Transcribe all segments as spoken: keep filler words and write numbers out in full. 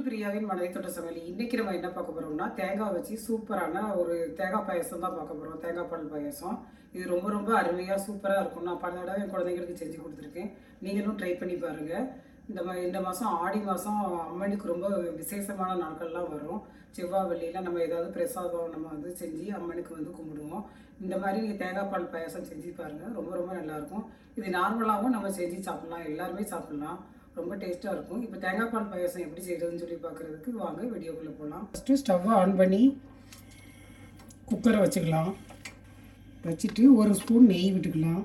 Welcome to பிரியாவின் மனதை தொட்ட சமையல். இன்னைக்கு நம்ம என்ன பார்க்க போறோம்னா தேங்காய் வச்சு சூப்பரான ஒரு தேங்காய் பாயசம் தான் பார்க்க போறோம். தேங்காய் பால் பாயசம் இது ரொம்ப ரொம்ப அருமையாக சூப்பராக இருக்கும். நான் பல தடவை என் குழந்தைங்களுக்கு செஞ்சு கொடுத்துருக்கேன். நீங்களும் ட்ரை பண்ணி பாருங்க. இந்த மா இந்த மாதம் ஆடி மாதம் அம்மனுக்கு ரொம்ப விசேஷமான நாட்கள்லாம் வரும். செவ்வாய் வெள்ளியில் நம்ம ஏதாவது பிரசாதம் நம்ம வந்து செஞ்சு அம்மனுக்கு வந்து கும்பிடுவோம். இந்த மாதிரி நீங்கள் தேங்காய் பால் பாயசம் செஞ்சு பாருங்கள். ரொம்ப ரொம்ப நல்லாயிருக்கும். இது நார்மலாகவும் நம்ம செஞ்சு சாப்பிட்லாம், எல்லாருமே சாப்பிட்லாம். ரொம்ப டேஸ்ட்டாக இருக்கும். இப்போ தேங்காய் பால் பாயசம் எப்படி செய்கிறதுன்னு சொல்லி பார்க்குறதுக்கு வாங்க வீடியோக்குள்ளே போகலாம். ஃபஸ்ட்டு ஸ்டவ்வை ஆன் பண்ணி குக்கரை வச்சுக்கலாம். வச்சுட்டு ஒரு ஸ்பூன் நெய் விட்டுக்கலாம்.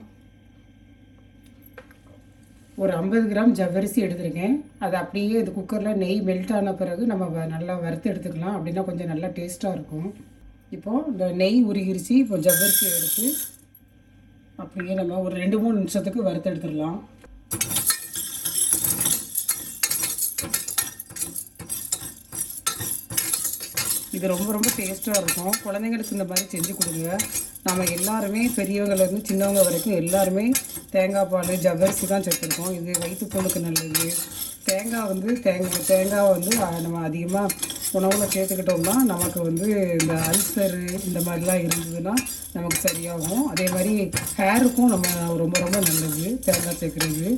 ஒரு ஐம்பது கிராம் ஜவ்வரிசி எடுத்துருக்கேன். அதை அப்படியே இந்த குக்கரில் நெய் மெல்ட் ஆன பிறகு நம்ம நல்லா வறுத்து எடுத்துக்கலாம். அப்படின்னா கொஞ்சம் நல்லா டேஸ்ட்டாக இருக்கும். இப்போது இந்த நெய் உருகிருச்சு. இப்போ ஜவ்வரிசியை எடுத்து அப்படியே நம்ம ஒரு ரெண்டு மூணு நிமிஷத்துக்கு வறுத்து எடுத்துடலாம். இது ரொம்ப ரொம்ப டேஸ்ட்டாக இருக்கும். குழந்தைங்களுக்கு இந்த மாதிரி செஞ்சு கொடுங்க. நம்ம எல்லாருமே பெரியவங்கலேருந்து சின்னவங்க வரைக்கும் எல்லாருமே தேங்காய் பால் ஜவ்வரிசி தான் சேர்த்துருக்கோம். இது வயிற்றுப்புண்ணுக்கு நல்லது. தேங்காய் வந்து தேங்காய் தேங்காய் வந்து நம்ம அதிகமாக உணவில் சேர்த்துக்கிட்டோம்னா நமக்கு வந்து இந்த அல்சரு இந்த மாதிரிலாம் இருந்ததுன்னா நமக்கு சரியாகும். அதே மாதிரி ஹேருக்கும் நம்ம ரொம்ப ரொம்ப நல்லது தேங்காய் சேர்க்குறது.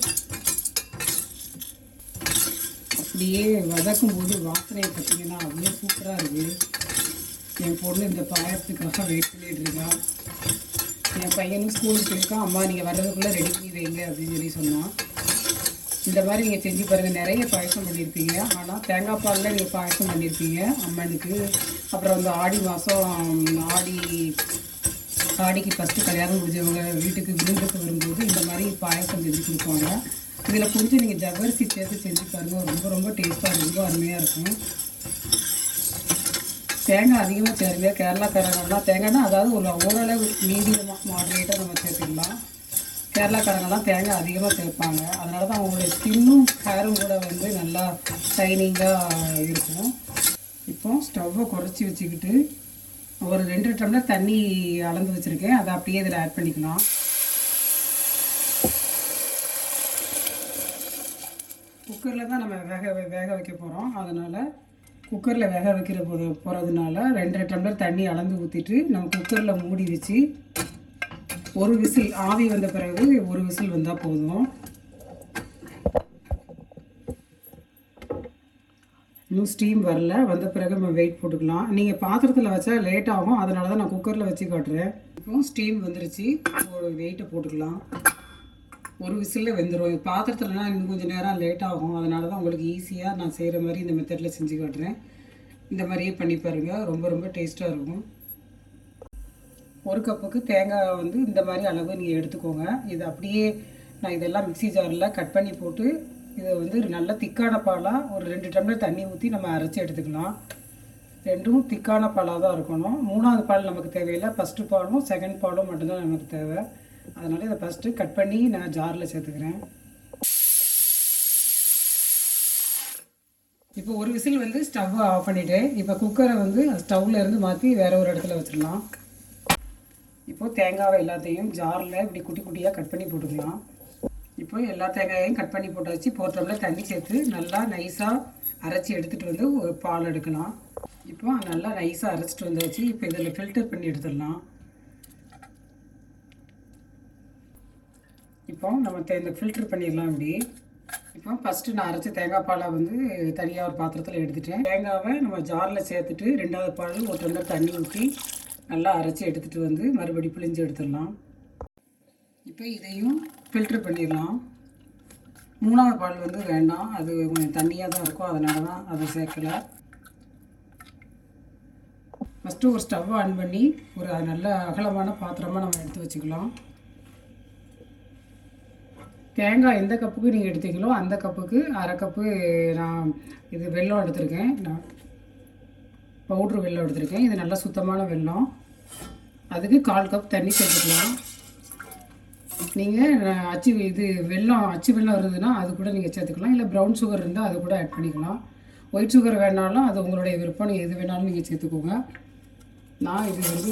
அப்படியே வதக்கும் போது வாசனையை பார்த்தீங்கன்னா அவ்வளோ சூப்பராக இருக்குது. என் பொண்ணு இந்த பாயசத்துக்காக வெயிட் பண்ணிகிட்டு இருக்கான். என் பையனும் ஸ்கூலுக்கு போயிருக்கான். அம்மா நீங்கள் வர்றதுக்குள்ளே ரெடி பண்ணி வைங்க அப்படின்னு சொல்லி சொன்னான். இந்த மாதிரி நீங்கள் செஞ்சு பாருங்கள். நிறைய பாயசம் பண்ணியிருப்பீங்க. ஆனால் தேங்காய் பாலில் நீங்கள் பாயசம் பண்ணியிருப்பீங்க அம்மனுக்கு. அப்புறம் வந்து ஆடி மாதம் ஆடி ஆடிக்கு ஃபஸ்ட்டு கல்யாணம் முடிஞ்சவங்க வீட்டுக்கு விருந்துக்கு வரும்போது இந்த மாதிரி பாயசம் செஞ்சு கொடுப்பாங்க. இதில் கொஞ்சம் நீங்கள் ஜவ்வரிசி சேர்த்து செஞ்சு பாருங்கள். ரொம்ப ரொம்ப டேஸ்ட்டாக ரொம்ப அருமையாக இருக்கும். தேங்காய் அதிகமாக சேருங்க. கேரளாக்காரங்கெல்லாம் தேங்காய்னா அதாவது ஒரு ஓரளவு மீடியமாக மாடரேட்டாக நம்ம சேர்த்துக்கலாம். கேரளாக்காரங்கெல்லாம் தேங்காய் அதிகமாக சேர்ப்பாங்க. அதனால தான் அவங்களுடைய ஸ்கின்னும் ஹேரும் கூட வந்து நல்லா ஷைனிங்காக இருக்கும். இப்போ ஸ்டவ்வை குறைச்சி வச்சுக்கிட்டு ஒரு ரெண்டு டம்ளர் தண்ணி அளந்து வச்சுருக்கேன். அதை அப்படியே இதில் ஆட் பண்ணிக்கலாம். குக்கரில் தான் நம்ம வேக வேக வைக்க போகிறோம். அதனால் குக்கரில் வேக வைக்கிற போது போகிறதுனால ரெண்டரை டம்ளர் தண்ணி அளந்து ஊற்றிட்டு நம்ம குக்கரில் மூடி வச்சு ஒரு விசில் ஆவி வந்த பிறகு ஒரு விசில் வந்தால் போதும். இன்னும் ஸ்டீம் வரல. வந்த பிறகு நம்ம வெயிட் போட்டுக்கலாம். நீங்கள் பாத்திரத்தில் வச்சா லேட் ஆகும். அதனால தான் நான் குக்கரில் வச்சு காட்டுறேன். இப்போ ஸ்டீம் வந்துருச்சு. ஒரு வெயிட்டை போட்டுக்கலாம். ஒரு விசிலில் வெந்துடும். பாத்திரத்துலனா இன்னும் கொஞ்சம் நேரம் லேட் ஆகும். அதனால தான் உங்களுக்கு ஈஸியாக நான் செய்கிற மாதிரி இந்த மெத்தடில் செஞ்சு காட்டுறேன். இந்த மாதிரியே பண்ணி பாருங்கள். ரொம்ப ரொம்ப டேஸ்ட்டாக இருக்கும். ஒரு கப்புக்கு தேங்காய் வந்து இந்த மாதிரி அளவு நீங்கள் எடுத்துக்கோங்க. இது அப்படியே நான் இதெல்லாம் மிக்சி ஜாரில் கட் பண்ணி போட்டு இதை வந்து நல்ல திக்கான பாலாக ஒரு ரெண்டு டம்ளர் தண்ணி ஊற்றி நம்ம அரைச்சி எடுத்துக்கலாம். ரெண்டும் திக்கான பாலாக தான் இருக்கணும். மூணாவது பால் நமக்கு தேவையில்லை. ஃபஸ்ட்டு பாலும் செகண்ட் பாலும் மட்டும்தான் நமக்கு தேவை. அதனால் இதை ஃபஸ்ட்டு கட் பண்ணி நான் ஜாரில் சேர்த்துக்கிறேன். இப்போ ஒரு விசில் வந்து ஸ்டவ்வை ஆஃப் பண்ணிவிட்டு இப்போ குக்கரை வந்து ஸ்டவ்வில் இருந்து மாற்றி வேறு ஒரு இடத்துல வச்சிடலாம். இப்போது தேங்காவை எல்லாத்தையும் ஜாரில் இப்படி குட்டி குட்டியாக கட் பண்ணி போட்டுக்கலாம். இப்போ எல்லா தேங்காயையும் கட் பண்ணி போட்டாச்சு. போர் டம்ளர் தண்ணி சேர்த்து நல்லா நைஸாக அரைச்சி எடுத்துகிட்டு வந்து ஒரு பால் எடுக்கலாம். இப்போ நல்லா நைஸாக அரைச்சிட்டு வந்தாச்சு. இப்போ இதில் ஃபில்டர் பண்ணி எடுத்துடலாம். இப்போ நம்ம இந்த ஃபில்டர் பண்ணிடலாம். இப்படி இப்போ ஃபஸ்ட்டு நான் அரைச்ச தேங்காய் பாலை வந்து தனியாக ஒரு பாத்திரத்தில் எடுத்துட்டேன். தேங்காவை நம்ம ஜாரில் சேர்த்துட்டு ரெண்டாவது பால் ஒரு டம்ளர் தண்ணி ஊற்றி நல்லா அரைச்சி எடுத்துகிட்டு வந்து மறுபடி பிழிஞ்சு எடுத்துடலாம். இப்போ இதையும் ஃபில்ட்ரு பண்ணிடலாம். மூணாவது பால் வந்து வேண்டாம், அது கொஞ்சம் தண்ணியாக தான் இருக்கும். அதனால தான் அதை சேர்க்கலை. ஃபஸ்ட்டு ஒரு ஸ்டவ் ஆன் பண்ணி ஒரு நல்ல அகலமான பாத்திரமாக நம்ம எடுத்து வச்சுக்கலாம். தேங்காய் எந்த கப்புக்கு நீங்கள் எடுத்தீங்களோ அந்த கப்புக்கு அரை கப்பு நான் இது வெல்லம் எடுத்திருக்கேன். நான் பவுட்ரு வெல்லம் எடுத்திருக்கேன். இது நல்லா சுத்தமான வெல்லம். அதுக்கு கால் கப் தண்ணி சேர்த்துக்கலாம். நீங்கள் அச்சு இது வெல்லம் அச்சு வெல்லம் இருந்ததுன்னா அது கூட நீங்கள் சேர்த்துக்கலாம். இல்லை ப்ரௌன் சுகர் இருந்தால் அது கூட ஆட் பண்ணிக்கலாம். ஒயிட் சுகர் வேணாலும் அது உங்களுடைய விருப்பம். நீங்கள் எது வேணாலும் நீங்கள் சேர்த்துக்கோங்க. நான் இது வந்து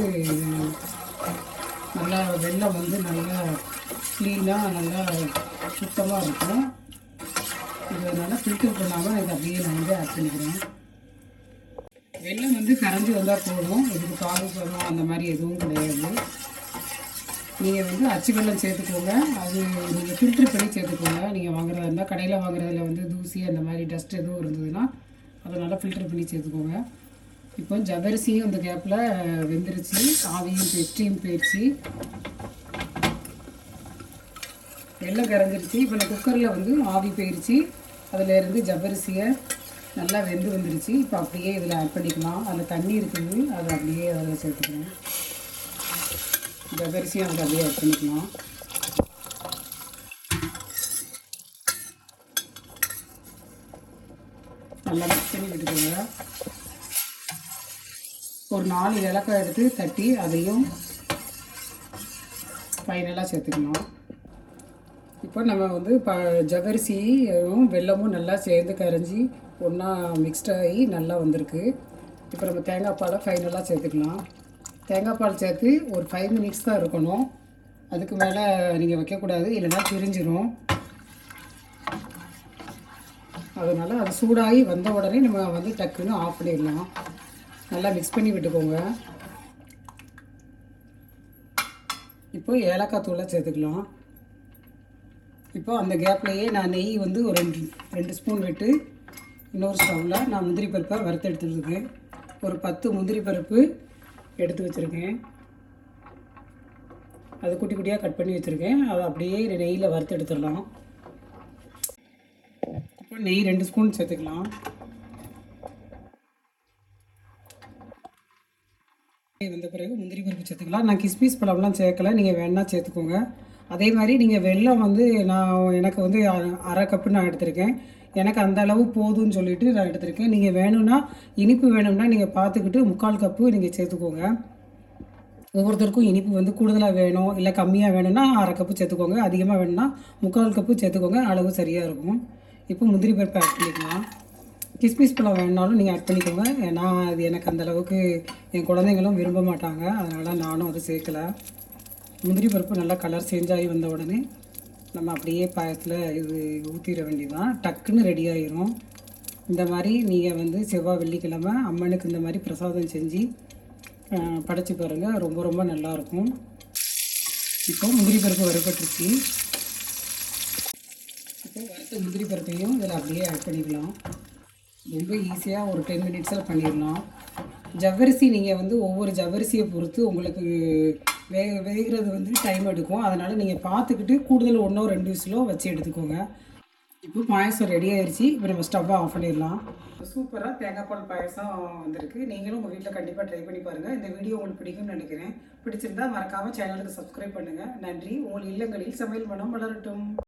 நல்லா வெல்லம் வந்து நல்லா க்ளீனாக நல்லா சுத்தமாக இருக்கும். இதனால் ஃபில்டர் பண்ணாமல் இதை அப்படியே நான் வந்து ஆட் பண்ணிக்கிறேன். வெல்லம் வந்து கரைஞ்சி வந்தால் போதும், இதுக்கு பாகு பதம் அந்த மாதிரி எதுவும் கிடையாது. நீங்கள் வந்து அச்சு வெல்லம் சேர்த்துக்கோங்க, அது நீங்கள் ஃபில்ட்ரு பண்ணி சேர்த்துக்கோங்க. நீங்கள் வாங்குறதா இருந்தால் கடையில் வாங்குறதுல வந்து தூசி அந்த மாதிரி டஸ்ட் எதுவும் இருந்ததுன்னா அதனால் ஃபில்ட்ரு பண்ணி சேர்த்துக்கோங்க. இப்போ ஜவ்வரிசியும் அந்த கேப்பில் வெந்துருச்சு, ஆவியும் ஸ்டீம் போயிடுச்சு, வெல்லம் கரைஞ்சிருச்சு. இப்போ நான் குக்கரில் வந்து ஆவி போயிடுச்சு, அதிலேருந்து ஜவ்வரிசியை நல்லா வெந்து வந்துருச்சு. இப்போ அப்படியே இதில் ஆட் பண்ணிக்கலாம். அதில் தண்ணி இருக்குது, அதை அப்படியே அதில் சேர்த்துக்கலாம். ஜவ்வரிசியும் அதில் அப்படியே ஆட் பண்ணிக்கலாம். நல்லா மிக்ஸ் பண்ணி விட்டுக்கோங்க. ஒரு நாலு ஏலக்காய் எடுத்து தட்டி அதையும் ஃபைனலாக சேர்த்துக்கணும். இப்போ நம்ம வந்து ப ஜவ்வரிசியும் வெல்லமும் நல்லா சேர்ந்து கரைஞ்சி ஒன்றா மிக்ஸ்ட் ஆகி நல்லா வந்திருக்கு. இப்போ நம்ம தேங்காய் பாலை ஃபைனலாக சேர்த்துக்கலாம். தேங்காய் பால் சேர்த்து ஒரு ஃபைவ் மினிட்ஸ் தான் இருக்கணும், அதுக்கு மேலே நீங்கள் வைக்கக்கூடாது, இல்லைன்னா பிரிஞ்சிடும். அதனால் அது சூடாகி வந்த உடனே நம்ம வந்து டக்குன்னு ஆஃப் பண்ணிடலாம். நல்லா மிக்ஸ் பண்ணி விட்டுக்கோங்க. இப்போ ஏலக்காய் தூளை சேர்த்துக்கலாம். இப்போ அந்த கேப்லேயே நான் நெய் வந்து ஒரு ரெண்டு ரெண்டு ஸ்பூன் விட்டு இன்னொரு ஸ்டவ்வில் நான் முந்திரி பருப்பை வறுத்து எடுத்துருக்கேன். ஒரு பத்து முந்திரி பருப்பு எடுத்து வச்சுருக்கேன், அது குட்டி குட்டியாக கட் பண்ணி வச்சுருக்கேன். அதை அப்படியே நெய்யில் வறுத்து எடுத்துடலாம். இப்போ நெய் ரெண்டு ஸ்பூன் சேர்த்துக்கலாம். வந்த பிறகு முந்திரி பருப்பு சேர்த்துக்கலாம். நான் கிஸ்மிஸ் பழம்லாம் சேர்க்கலை, நீங்கள் வேணால் சேர்த்துக்கோங்க. அதே மாதிரி நீங்கள் வெல்லம் வந்து நான் எனக்கு வந்து அரை கப்பு நான் எடுத்திருக்கேன், எனக்கு அந்த அளவு போதும்னு சொல்லிவிட்டு நான் எடுத்திருக்கேன். நீங்கள் வேணும்னா இனிப்பு வேணும்னா நீங்கள் பார்த்துக்கிட்டு முக்கால் கப்பு நீங்கள் சேர்த்துக்கோங்க. ஒவ்வொருத்தருக்கும் இனிப்பு வந்து கூடுதலாக வேணும் இல்லை கம்மியாக வேணும்னா அரை கப்பு சேர்த்துக்கோங்க, அதிகமாக வேணும்னா முக்கால் கப்பு சேர்த்துக்கோங்க, அளவு சரியாக இருக்கும். இப்போ முந்திரி பருப்பு ஆட் பண்ணிக்கலாம். கிஸ்மிஸ் பழம் வேணுனாலும் நீங்கள் ஆட் பண்ணிக்கோங்க, ஏன்னா அது எனக்கு அந்தளவுக்கு என் குழந்தைங்களும் விரும்ப மாட்டாங்க, அதனால் நானும் அது சேர்க்கலை. முந்திரி பருப்பு நல்லா கலர் சேஞ்ச் ஆகி வந்த உடனே நம்ம அப்படியே பாயத்தில் இது ஊற்றிட வேண்டியதான், டக்குன்னு ரெடி ஆகிரும். இந்த மாதிரி நீங்கள் வந்து செவ்வாய் வெள்ளிக்கிழமை அம்மனுக்கு இந்த மாதிரி பிரசாதம் செஞ்சு படைச்சி பாருங்கள், ரொம்ப ரொம்ப நல்லாயிருக்கும். இப்போ முந்திரி பருப்பு வறுபட்டுருச்சு. இப்போ வறுத்த முந்திரி பருப்பையும் இதில் அப்படியே ஆட் பண்ணிக்கலாம். ரொம்ப ஈஸியாக ஒரு டென் மினிட்ஸில் பண்ணிடலாம். ஜவ்வரிசி நீங்கள் வந்து ஒவ்வொரு ஜவ்வரிசியை பொறுத்து உங்களுக்கு வேக வேகிறது வந்து டைம் எடுக்கும், அதனால் நீங்கள் பார்த்துக்கிட்டு கூடுதல் ஒன்றோ ரெண்டு விசிலோ வச்சு எடுத்துக்கோங்க. இப்போ பாயசம் ரெடி ஆயிடுச்சு. இப்போ நம்ம ஸ்டவ்வை ஆஃப் பண்ணிடலாம். சூப்பராக தேங்காய் பால் பாயசம் வந்திருக்கு. நீங்களும் உங்கள் வீட்டில் கண்டிப்பாக ட்ரை பண்ணி பாருங்கள். இந்த வீடியோ உங்களுக்கு பிடிக்கும்னு நினைக்கிறேன். பிடிச்சிருந்தால் மறக்காமல் சேனலுக்கு சப்ஸ்கிரைப் பண்ணுங்கள். நன்றி. உங்கள் இல்லங்களில் சமையல் மனம் வளரட்டும்.